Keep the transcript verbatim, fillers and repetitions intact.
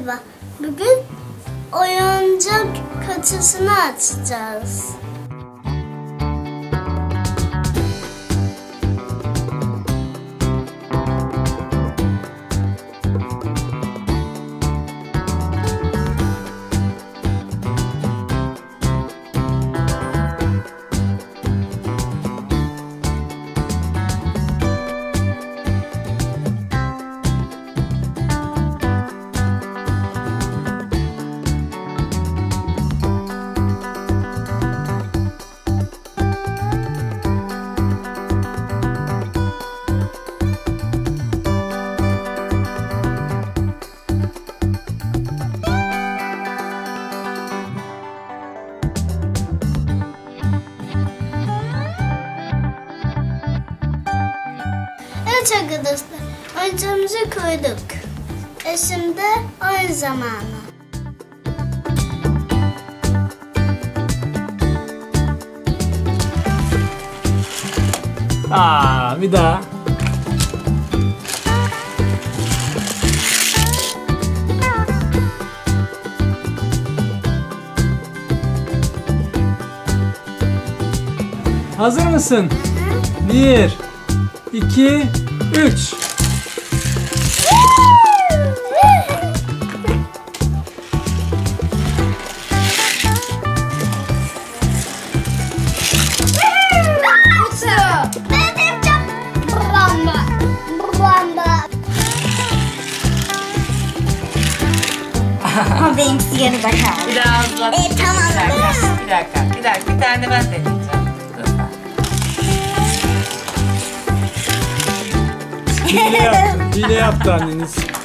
Merhaba. Bugün oyuncak kutusunu açacağız. Evet arkadaşlar, oyuncağımızı koyduk. E şimdi oyun zamanı. Aa, bir daha. Hazır mısın? Bir, iki, üç. Ama benimkisi yarı da kaldı. Biraz daha. Evet, tamam. Bir dakika, bir dakika, bir dakika. Bir tane de ben deneyeceğim. Lütfen. Hile yaptı. Hile yaptı anneniz.